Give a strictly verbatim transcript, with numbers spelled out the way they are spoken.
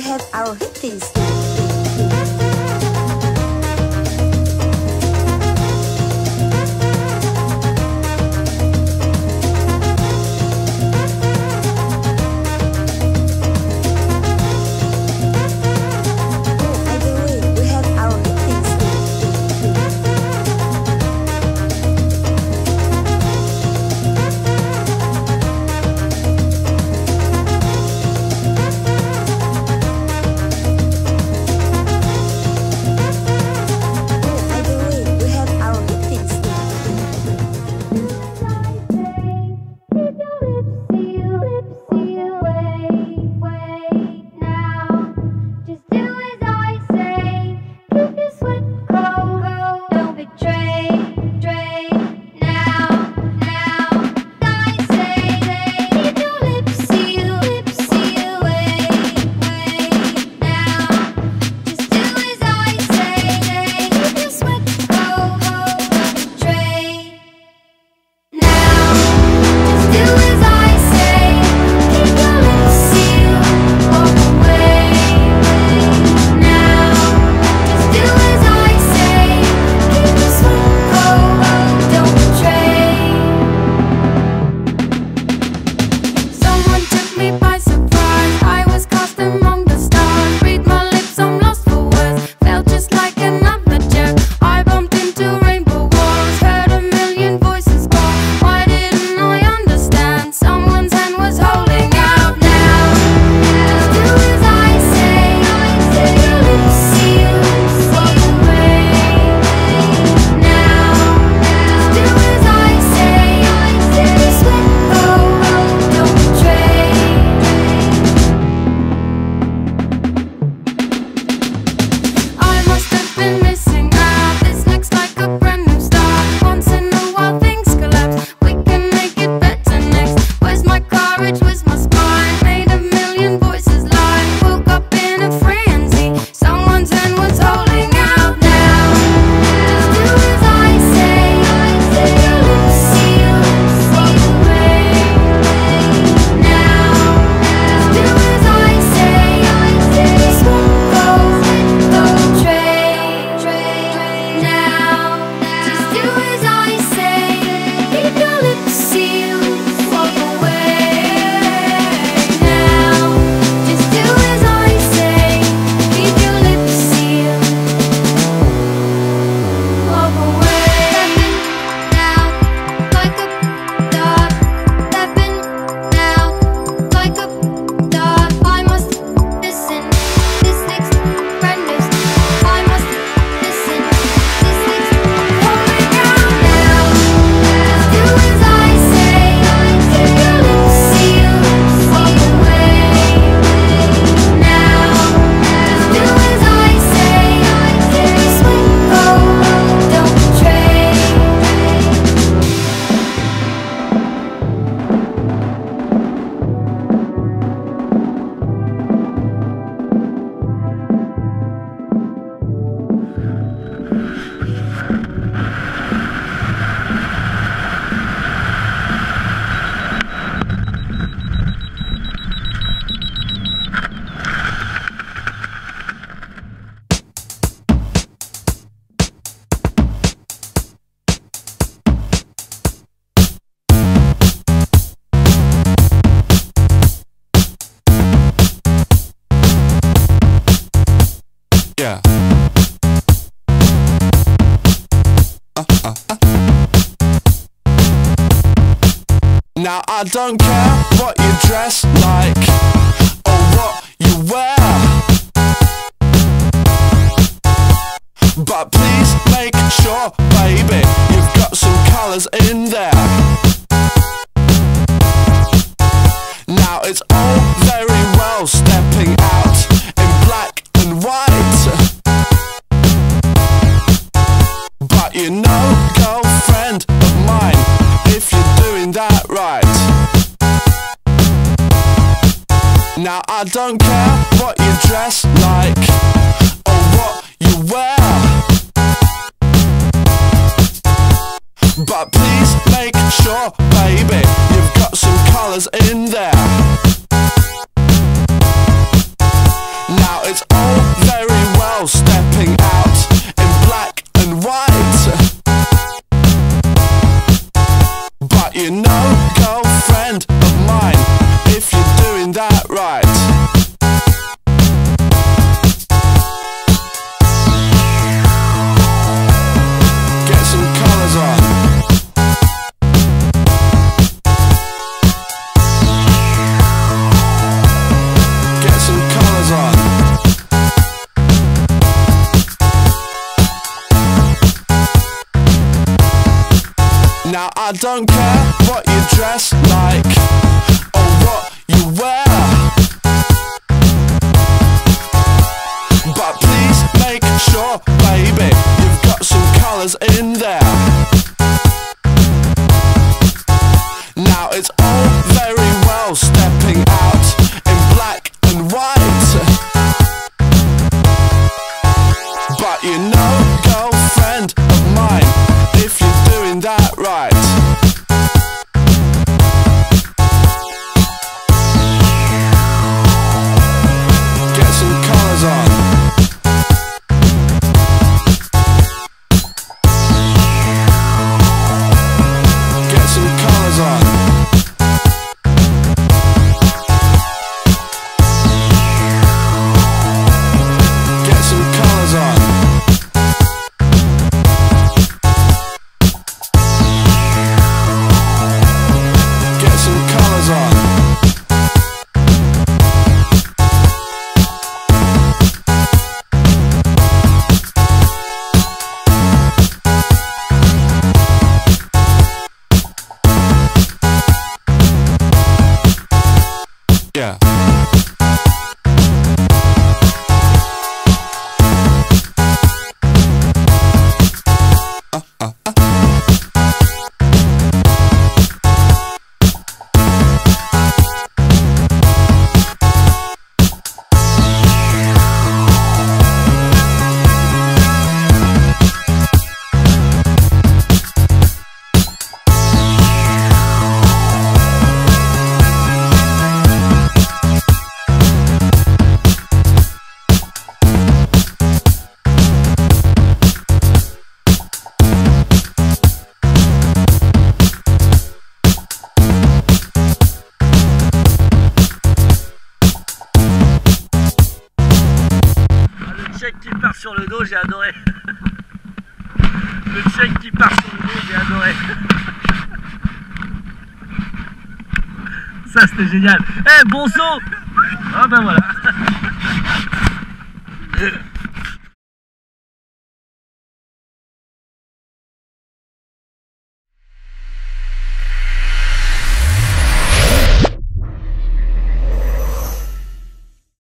have our things. Yeah. Uh, uh, uh. Now I don't care what you dress like or what you wear, but please make sure, baby, you've got some colours in there. Now it's all very well stepping out in black and white, but you know, girlfriend of mine, if you're doing that right. Now I don't care what you dress like or what you wear, but please make sure, baby, you've got some colours in there. Now I don't care what you dress like or what you wear, but please make sure, baby, you've got some colours in there. Now it's all very well stepping out in black and white, but you know, girlfriend of mine, if you're doing that right, get some colours on. Get some colours on. Get some colours on. Get some colours on. Yeah. Uh, uh, uh. Le check qui part sur le dos, j'ai adoré. Le check qui part sur le dos, j'ai adoré. Ça c'était génial. Eh, hey, bon saut. Ah ben voilà.